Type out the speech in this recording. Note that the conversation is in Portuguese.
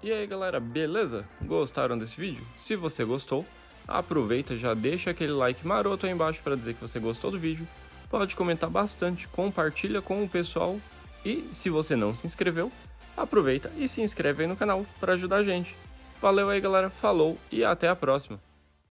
E aí galera, beleza? Gostaram desse vídeo? Se você gostou, aproveita, já deixa aquele like maroto aí embaixo para dizer que você gostou do vídeo. Pode comentar bastante, compartilha com o pessoal e se você não se inscreveu, aproveita e se inscreve aí no canal para ajudar a gente. Valeu aí galera, falou e até a próxima!